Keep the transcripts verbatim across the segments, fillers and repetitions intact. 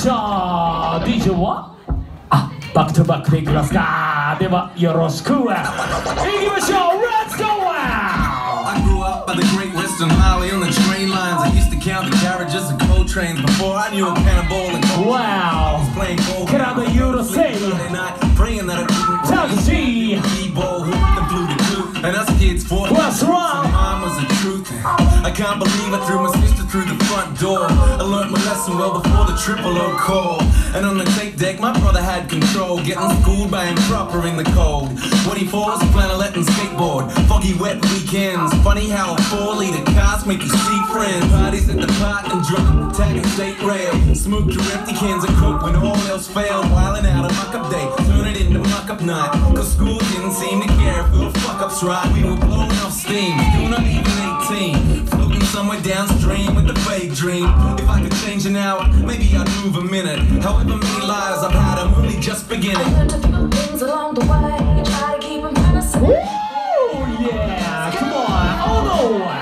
しょう。 ディージェー はあ、バックトゥバックでいきますか。ではよろしく。いきましょう。 Let's go! I grew up by the Great Western Highway on the train lines. I used to count the carriages and coal trains before I knew a cannonball and coal. Wow. I was playing cold. Can I get you to say? Praying that I couldn't Taxi. B-ball hooped and blew the coop. And us kids fought. What's wrong? Mine was the truth. I can't believe I threw my sister through the front door. I learned my lesson well before the triple O call. And on the tape deck, my brother had control, getting schooled by improper in the cold. twenty-fours, flannelette and skateboard, foggy wet weekends. Funny how a four-liter cars make you see friends. Parties at the park and drunk, tagging state rail. Smoke your empty cans of coke when all else failed. Wildin' out a muck-up day, turn it into muck-up night. Cause school didn't seem to care if we were fuck-ups right. We were blowing off steam, still not even eighteen. Floating somewhere downstream with a vague dream. If I could change an hour, maybe I'd move a minute. However many lives I've had, I'm only just beginning. I learned a few things along the way. Try to keep them innocent. Woo! Yeah, come on, all the way.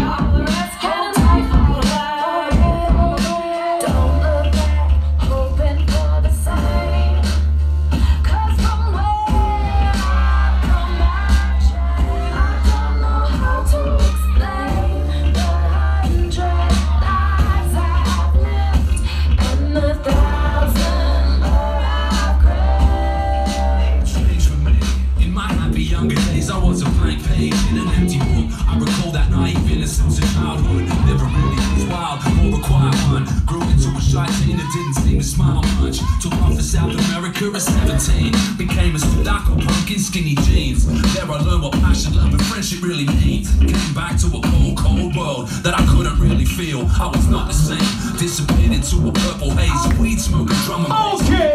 Younger days, I was a blank page in an empty book. I recall that naive innocence in childhood. Never really was wild or a quiet one. Grew into a shy teen that didn't seem to smile much. Took off to South America at seventeen. Became a Sudaco punk in skinny jeans. There I learned what passion, love and friendship really means. Came back to a cold, cold world that I couldn't really feel. I was not the same. Disappeared into a purple haze. Weed smoking, drum and bass. Okay.